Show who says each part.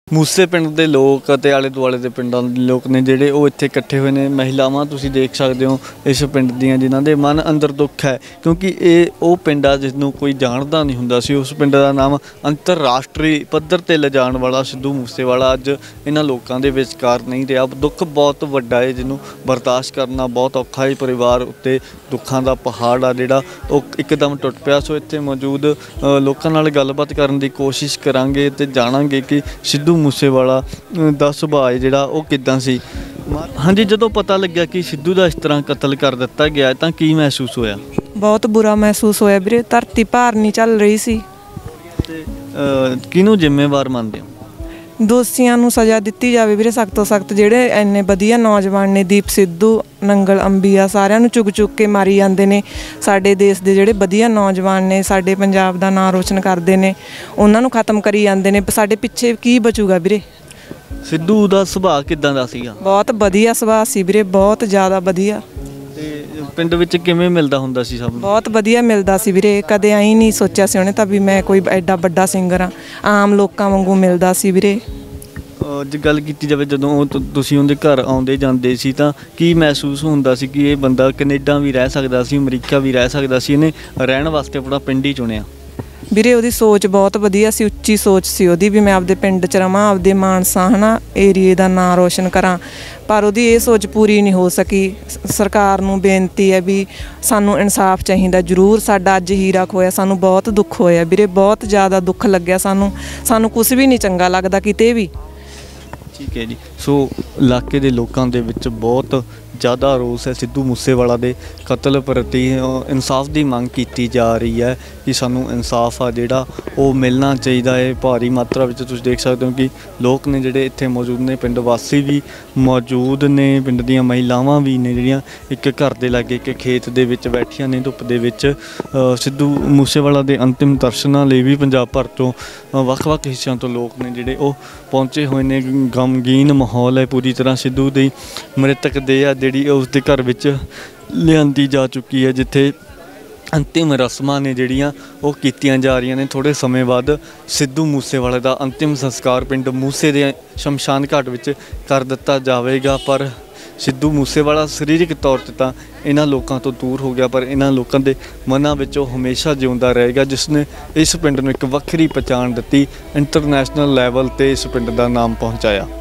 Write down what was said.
Speaker 1: मूसे पिंड के लोग ते आले दुआले के पिंडों के लोग ने जिहड़े वो इत्थे इकट्ठे हुए ने। महिलावां तुसीं देख सकते हो इस पिंड दियां जिन्हां दे मन अंदर दुख है, क्योंकि ये वो पिंड आ जिसनूं कोई जानता नहीं हुंदा सी। उस पिंड का नाम अंतरराष्ट्री पद्धर ते लिजाण वाला सिद्धू मूसेवाला अज इन्हां लोकां दे विचकार नहीं रहा। दुख बहुत वड्डा है, जिन्हों बर्दाश्त करना बहुत औखा है। परिवार उत्ते दुखां दा पहाड़ आ जिहड़ा ओह एकदम टुट पिया। सो इत्थे मौजूद लोकां नाल गलबात करन दी कोशिश करांगे ते जाणांगे कि सिद्धू मूसेवाला दा सुभाਅ है जिहड़ा ओह किदां सी। हाँ जी, जदों पता लग्या कि सिद्धू दा इस तरह कतल कर दिता गया तां की महसूस होया?
Speaker 2: बहुत बुरा महसूस होया वीरे। धरती भार नहीं चल रही सी।
Speaker 1: ते किहनूं जिम्मेवार मानदे हो?
Speaker 2: दोषियों नूं सज़ा दित्ती जावे वीरे, सख्त तो सख्त। जिहड़े इन्ने वधिया नौजवान ने, दीप सिद्धू, नंगल अंबिया, सारिਆਂ ਨੂੰ चुग चुग के मारी जाते हैं। साडे देश के जिहड़े वधिया नौजवान ने, साडे पंजाब दा नाम रोशन करते हैं, उन्हां नूं खत्म करी जाते हैं। साडे पिछे की बचूगा वीरे?
Speaker 1: सिद्धू दा सुभाਅ किदां दा सीगा?
Speaker 2: बहुत वधिया सुभाਅ सी वीरे, बहुत ज़्यादा वधिया।
Speaker 1: पिंड विच किवें मिलदा हुंदा सी सब?
Speaker 2: बहुत वधिया मिलदा सी वीरे। कदे आई नहीं सोचिया सी उहने तां भी मैं कोई एडा वड्डा सिंगर हाँ। आम लोकां वांगू मिलदा सी वीरे।
Speaker 1: जे गल कीती जावे जदों तुसीं उहदे घर आउंदे जांदे सी तां की महसूस हुंदा सी कि ये बंदा कनेडा भी रह सकदा सी, अमरीका भी रह सकदा सी, इहने रहण वास्ते अपना पिंड ही चुनिया?
Speaker 2: ਵੀਰੇ ਉਹਦੀ ਸੋਚ ਬਹੁਤ ਵਧੀਆ ਸੀ, ਉੱਚੀ ਸੋਚ ਸੀ ਉਹਦੀ ਵੀ ਮੈਂ ਆਪਦੇ ਪਿੰਡ 'ਚ ਰਵਾਂ, ਆਪਦੇ ਮਾਨਸਾ ਹੈ ਨਾ ਏਰੀਏ ਦਾ ਨਾਂ ਰੋਸ਼ਨ ਕਰਾਂ। ਪਰ ਉਹਦੀ ਇਹ ਸੋਚ ਪੂਰੀ ਨਹੀਂ ਹੋ ਸਕੀ। ਸਰਕਾਰ ਨੂੰ ਬੇਨਤੀ ਹੈ ਵੀ ਸਾਨੂੰ ਇਨਸਾਫ ਚਾਹੀਦਾ ਜ਼ਰੂਰ। ਸਾਡਾ ਅੱਜ ਹੀਰਾ ਖੋਇਆ, ਸਾਨੂੰ ਬਹੁਤ ਦੁੱਖ ਹੋਇਆ ਵੀਰੇ, ਬਹੁਤ ਜ਼ਿਆਦਾ ਦੁੱਖ ਲੱਗਿਆ ਸਾਨੂੰ ਕੁਝ ਵੀ ਨਹੀਂ ਚੰਗਾ ਲੱਗਦਾ ਕਿਤੇ ਵੀ।
Speaker 1: ठीक है जी। सो इलाके के लोगों के विच बहुत ज़्यादा रोस है सिद्धू मूसेवाला दे कतल प्रति। इंसाफ की मांग की जा रही है कि सानू इंसाफ आ जिहड़ा वो मिलना चाहिए है। भारी मात्रा में तुसीं देख सकते हो कि लोग ने जिहड़े इत्थे मौजूद ने, पिंड वासी भी मौजूद ने, पिंड दीयां महिलावां भी ने जिहड़ियां एक घर के लागे एक खेत दे विच बैठियां ने धुप दे विच। सिद्धू मूसेवाला दे अंतिम दर्शनां लई भी पंजाब भर तो ਵੱਖ-ਵੱਖ हिस्सों तो लोग ने जिहड़े वो पहुंचे हुए ने। गमगीन माहौल है पूरी तरह। सिद्धू दी मृतक देह जिहड़ी उसके घर विच लिआंदी जा चुकी है, जिथे अंतिम रस्मां ने जिहड़ियां वो कीतियां जा रही ने। थोड़े समय बाद सिद्धू मूसेवाले का अंतिम संस्कार पिंड मूसे दे शमशान घाट विच कर दिता जाएगा। पर सिद्धू मूसेवाला सरीरक तौर पर तो इन्हां लोगों तो दूर हो गया, पर इन्हां लोगों के मनां विच हमेशा जिउंदा रहेगा, जिसने इस पिंड नूं एक वक्खरी पहचान दी, इंटरनेशनल लैवल ते इस पिंड का नाम पहुँचाया।